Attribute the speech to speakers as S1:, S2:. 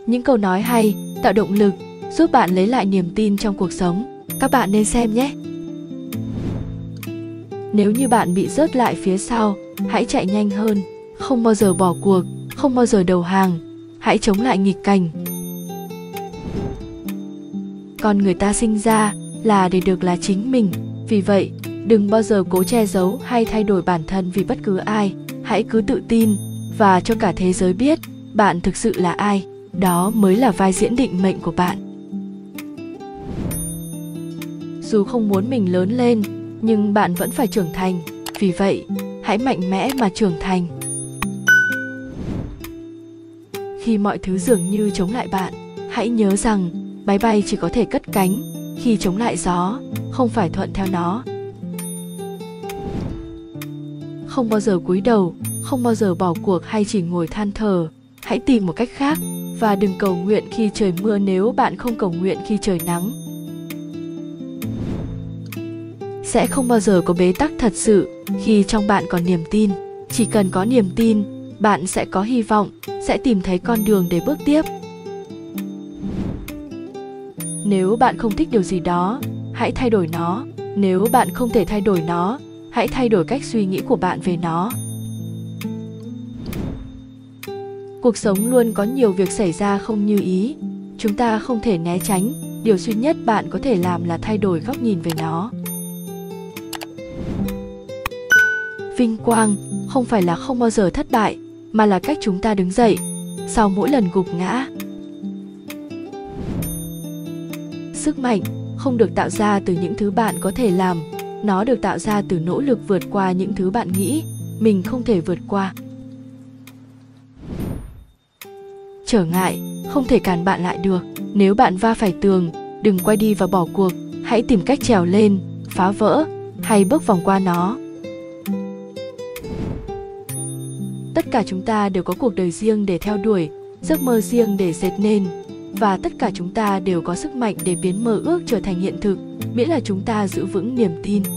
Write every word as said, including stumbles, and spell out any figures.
S1: những câu nói hay, tạo động lực, giúp bạn lấy lại niềm tin trong cuộc sống. Các bạn nên xem nhé! Nếu như bạn bị rớt lại phía sau, hãy chạy nhanh hơn, không bao giờ bỏ cuộc, không bao giờ đầu hàng, hãy chống lại nghịch cảnh. Con người ta sinh ra là để được là chính mình, vì vậy, đừng bao giờ cố che giấu hay thay đổi bản thân vì bất cứ ai, hãy cứ tự tin và cho cả thế giới biết bạn thực sự là ai, đó mới là vai diễn định mệnh của bạn. Dù không muốn mình lớn lên, nhưng bạn vẫn phải trưởng thành, vì vậy, hãy mạnh mẽ mà trưởng thành. Khi mọi thứ dường như chống lại bạn, hãy nhớ rằng máy bay chỉ có thể cất cánh khi chống lại gió, không phải thuận theo nó. Không bao giờ cúi đầu, không bao giờ bỏ cuộc hay chỉ ngồi than thở, hãy tìm một cách khác và đừng cầu nguyện khi trời mưa nếu bạn không cầu nguyện khi trời nắng. Sẽ không bao giờ có bế tắc thật sự khi trong bạn còn niềm tin. Chỉ cần có niềm tin, bạn sẽ có hy vọng, sẽ tìm thấy con đường để bước tiếp. Nếu bạn không thích điều gì đó, hãy thay đổi nó. Nếu bạn không thể thay đổi nó, hãy thay đổi cách suy nghĩ của bạn về nó. Cuộc sống luôn có nhiều việc xảy ra không như ý. Chúng ta không thể né tránh, điều duy nhất bạn có thể làm là thay đổi góc nhìn về nó. Vinh quang không phải là không bao giờ thất bại, mà là cách chúng ta đứng dậy sau mỗi lần gục ngã. Sức mạnh không được tạo ra từ những thứ bạn có thể làm, nó được tạo ra từ nỗ lực vượt qua những thứ bạn nghĩ mình không thể vượt qua. Trở ngại không thể cản bạn lại được. Nếu bạn va phải tường, đừng quay đi và bỏ cuộc, hãy tìm cách trèo lên, phá vỡ hay bước vòng qua nó. Tất cả chúng ta đều có cuộc đời riêng để theo đuổi, giấc mơ riêng để dệt nên, và tất cả chúng ta đều có sức mạnh để biến mơ ước trở thành hiện thực, miễn là chúng ta giữ vững niềm tin.